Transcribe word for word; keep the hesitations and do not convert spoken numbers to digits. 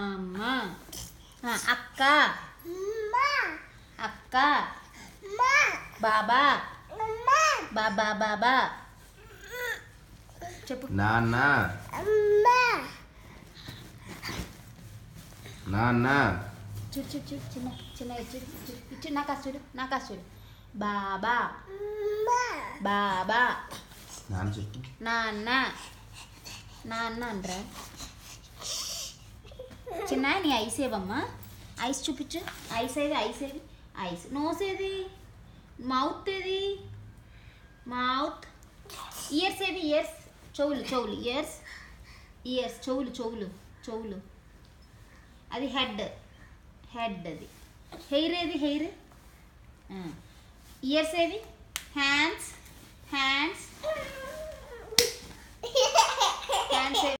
అమ్మ అక్క అక్క బాబా బాబా బాబా చెప్పు. నాన్న నాన్న చూడు చూడు చూడు చిన్న చిన్న చూడు చూడు ఇచ్చు నాకా చూడు నాకా చూడు. బాబా బాబా నాన్న చెప్పు. నాన్న నాన్న అనరా చిన్న నీ ఐస్ ఏవమ్మా ఐస్ చూపించు. ఐస్ ఏది ఐస్ ఏది ఐస్. నోస్ ఏది మౌత్ ఏది మౌత్. ఇయర్స్ ఏది ఇయర్స్. చెవులు చెవులు ఇయర్స్ ఇయర్స్ చెవులు చెవులు చెవులు. అది హెడ్ హెడ్. అది హెయిర్ ఏది హెయిర్. ఇయర్స్ ఏది హ్యాండ్స్ హ్యాండ్స్ హ్యాండ్స్